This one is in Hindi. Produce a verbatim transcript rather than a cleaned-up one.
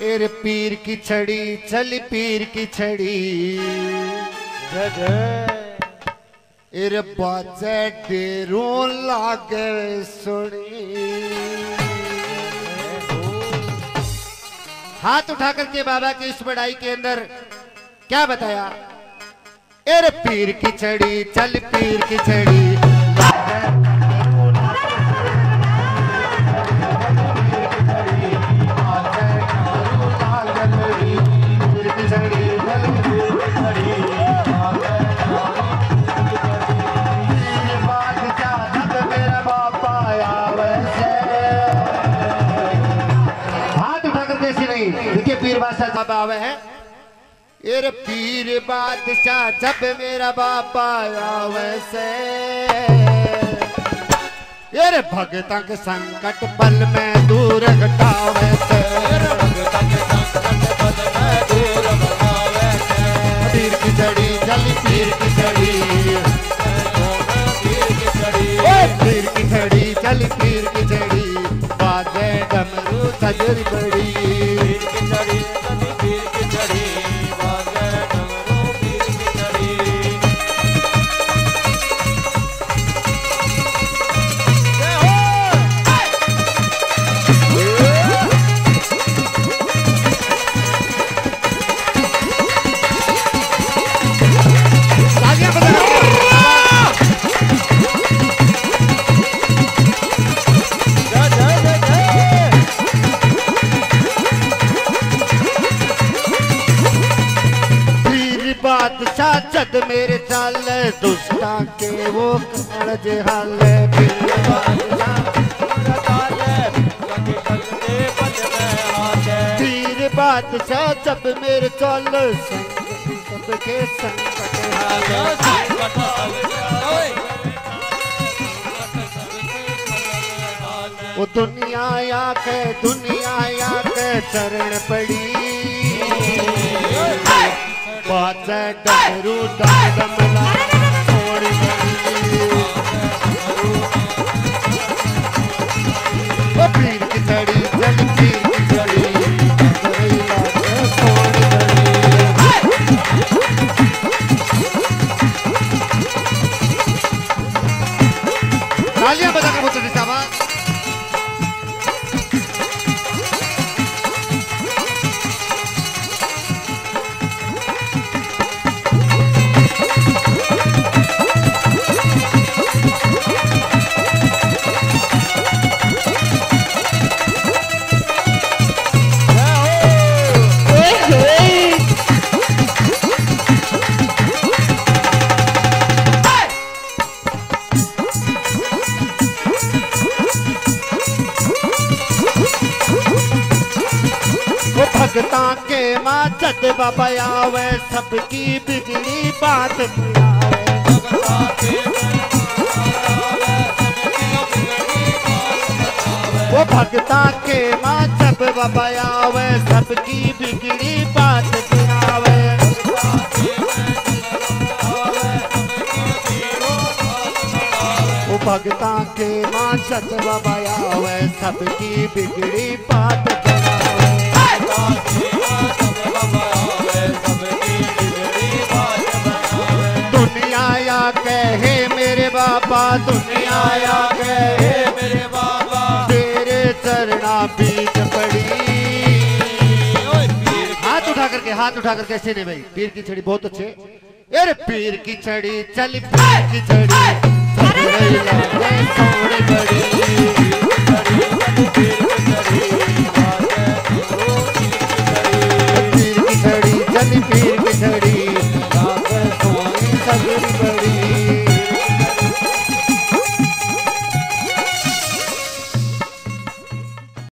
एर पीर की छड़ी चली पीर की छड़ी जय जय एर बाजे डेरों लागे सुनी। हाथ उठा करके बाबा की इस बड़ाई के अंदर क्या बताया? एर पीर की छड़ी चल पीर की छड़ी पीर बादशाह जब आवे है ये पीर बादशाह जब मेरा बाप आया वैसे ये भगता के संकट पल में दूर घटावे से पीर की छड़ी चली पीर की छड़ी पीर की छड़ी चली पीर की छड़ी बाजे डमरू सजरी बड़ी बादशाह जद मेरे चाल दुष्टा के वो काज हाल पीर बादशाह जब मेरे चाल सबके संकट हाल वो दुनिया या के दुनिया या के चरण पड़ी बाजे डमरू दम दमला छोड़ी वो पीर की छड़ी चल पीर की छड़ी तालियां बजाकर बोलते साहब। भगता के माँ जद बाबा आवे सबकी बिगड़ी बात वो भगता के माँ जब बाबा आवे सबकी बिगड़ी बात सुनावे वो भगता के माँ जब बाबा आवे सबकी बिगड़ी बात दुनिया या कहे मेरे बाबा दुनिया या कहे मेरे बाबा तेरे चरणा बीच पड़ी। हाथ उठा करके हाथ उठा करके ऐसे नहीं भाई पीर की छड़ी बहुत अच्छे यार पीर की छड़ी चल पीर की छड़ी पीर की छड़ी चल पीर की छड़ी